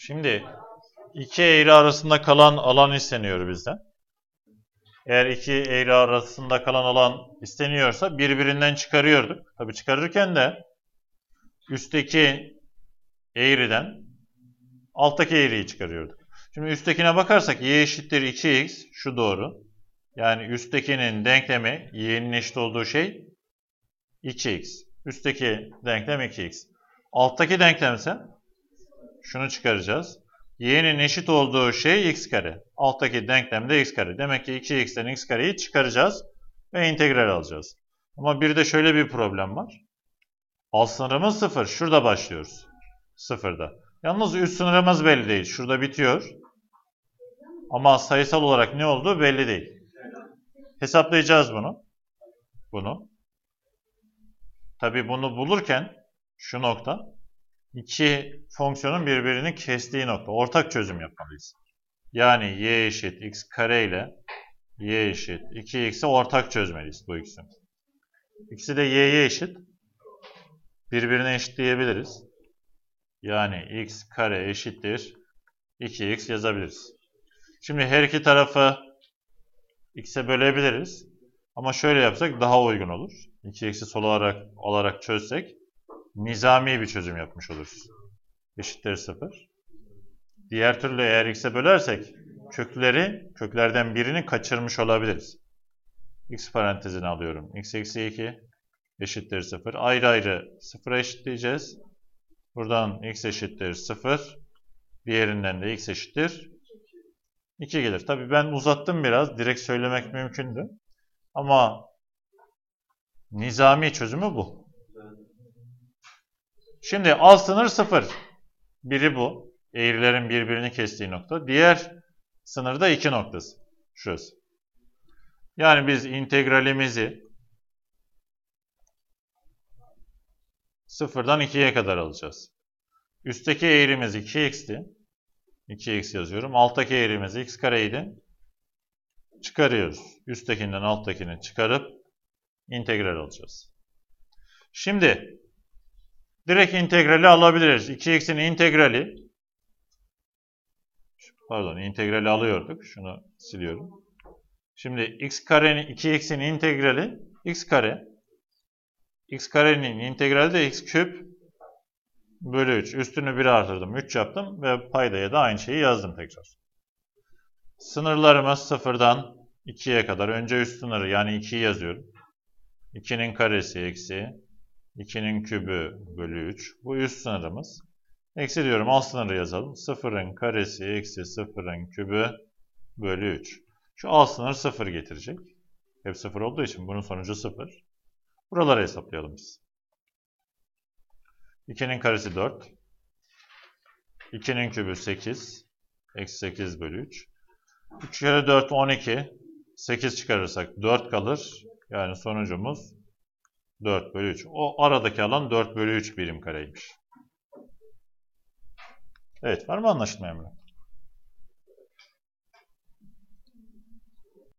Şimdi iki eğri arasında kalan alan isteniyor bizden. Eğer iki eğri arasında kalan alan isteniyorsa birbirinden çıkarıyorduk. Tabii çıkarırken de üstteki eğriden alttaki eğriyi çıkarıyorduk. Şimdi üsttekine bakarsak y eşittir 2x, şu doğru. Yani üsttekinin denklemi, y'nin eşit olduğu şey 2x. Üstteki denklem 2x. Alttaki denklemse şunu çıkaracağız. Y'nin eşit olduğu şey x kare. Alttaki denklem de x kare. Demek ki 2x'ten x kareyi çıkaracağız ve integral alacağız. Ama bir de şöyle bir problem var. Alt sınırımız 0. Şurada başlıyoruz. 0'da. Yalnız üst sınırımız belli değil. Şurada bitiyor. Ama sayısal olarak ne olduğu belli değil. Hesaplayacağız bunu. Tabii bunu bulurken şu nokta, iki fonksiyonun birbirini kestiği nokta. Ortak çözüm yapmalıyız. Yani y eşit x kare ile y eşit 2x'i ortak çözmeliyiz bu ikisini. İkisi de y'ye eşit. Birbirine eşit diyebiliriz. Yani x kare eşittir 2x yazabiliriz. Şimdi her iki tarafı x'e bölebiliriz. Ama şöyle yapsak daha uygun olur. 2x'i sol olarak çözsek nizami bir çözüm yapmış oluruz. Eşittir 0. Diğer türlü eğer x'e bölersek köklerden birini kaçırmış olabiliriz. X parantezine alıyorum. X eksi 2 eşittir 0. Ayrı ayrı 0'a eşitleyeceğiz. Buradan x eşittir 0. Diğerinden de x eşittir 2 gelir. Tabii ben uzattım biraz. Direkt söylemek mümkündü. Ama nizami çözümü bu. Şimdi alt sınır 0. Biri bu. Eğrilerin birbirini kestiği nokta. Diğer sınırda 2 noktası. Şurası. Yani biz integralimizi 0'dan 2'ye kadar alacağız. Üstteki eğrimiz 2x'ti. 2x yazıyorum. Alttaki eğrimiz x kareydi. Çıkarıyoruz. Üsttekinden alttakini çıkarıp integral alacağız. Şimdi direkt integrali alabiliriz. 2x'in integrali, integrali alıyorduk. Şunu siliyorum. Şimdi x karenin 2x'in integrali x kare. X karenin integrali de x küp bölü 3. Üstünü 1'e artırdım. 3 yaptım ve paydaya da aynı şeyi yazdım tekrar. Sınırlarımız 0'dan 2'ye kadar. Önce üst sınırı yani 2'yi yazıyorum. 2'nin karesi eksi 2'nin kübü bölü 3. Bu üst sınırımız. Eksi diyorum, alt sınırı yazalım. 0'ın karesi eksi 0'ın kübü bölü 3. Şu alt sınır 0 getirecek. Hep 0 olduğu için bunun sonucu 0. Buraları hesaplayalım biz. 2'nin karesi 4. 2'nin kübü 8. Eksi 8 bölü 3. 3 kere 4 12. 8 çıkarırsak 4 kalır. Yani sonucumuz 4 bölü 3. O aradaki alan 4 bölü 3 birim kareymiş. Evet, var mı anlaşılmayan mı?